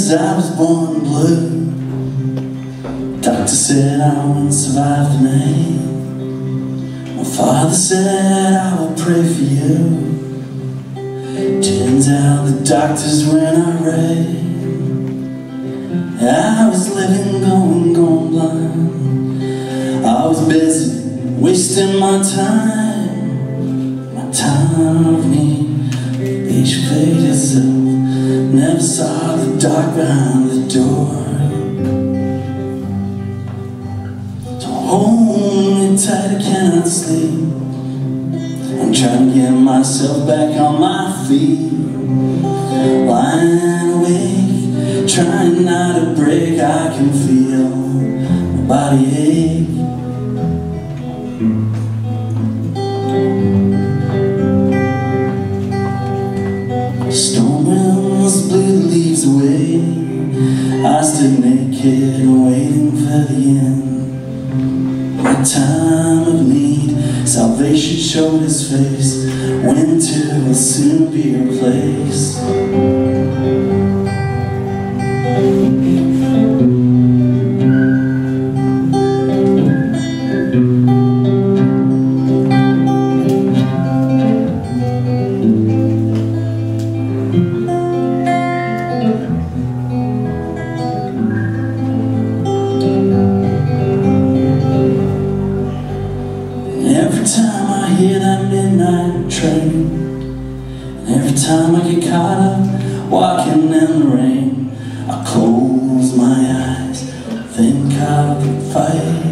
'cause I was born blue. Doctor said I wouldn't survive the night. My father said I will pray for you. Turns out the doctors were not right. I was living, going blind. I was busy wasting my time of need. Each played itself, never saw the dark behind the door. So hold me tight, I cannot sleep. I'm trying to get myself back on my feet. Lying awake, trying not to break, I can feel my body ache. Storm winds blew the leaves away. I stood naked, waiting for the end. My time of need, salvation showed his face. Winter will soon be replaced. Every time I hear that midnight train, and every time I get caught up walking in the rain, I close my eyes, think I could fight.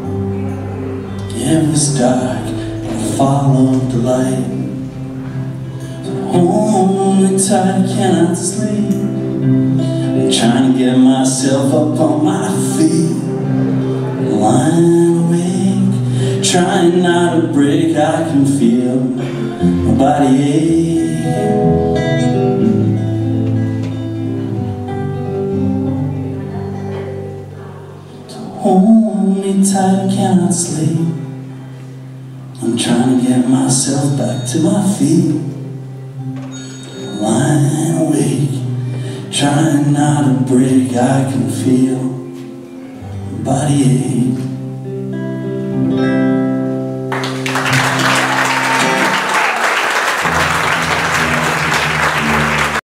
It was dark, I followed the light. So hold me tight, I cannot sleep. I'm trying to get myself up on my feet. Lying awake, trying not to break, I can feel my body ache. So hold me tight, I cannot sleep. I'm trying to get myself back to my feet. Lying awake, trying not to break, I can feel my body ache.